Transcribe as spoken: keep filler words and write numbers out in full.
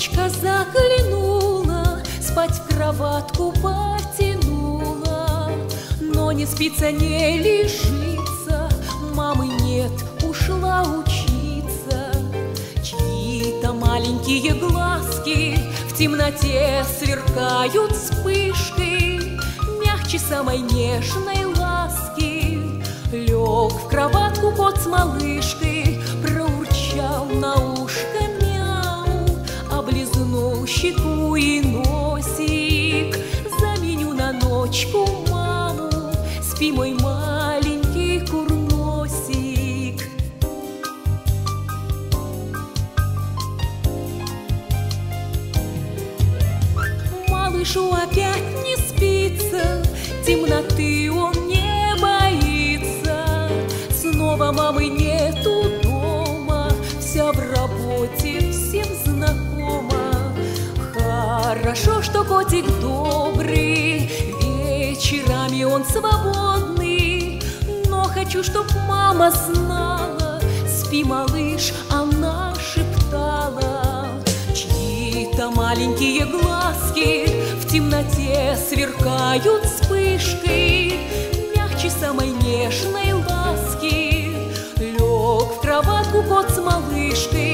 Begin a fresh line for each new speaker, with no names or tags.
Ночка заглянула, спать в кроватку потянула, но не спится, не лежится, мамы нет, ушла учиться. Чьи-то маленькие глазки в темноте сверкают вспышкой мягче самой нежной ласки. Лег в кроватку кот с малышкой, проурчал на ушко мяу, облизнул щеку и носик. Заменю на ночку маму, спи, мой маленький курносик. Малышу опять не спится, темноты он не боится. Снова мамы нету дома, вся в работе, всем знакома. Хорошо, что котик добрый, вечерами он свободный, но хочу, чтоб мама знала, спи, малыш, она шептала. Чьи-то маленькие глазки в темноте сверкают вспышкой мягче самой нежной ласки. Лег в кроватку кот с малышкой,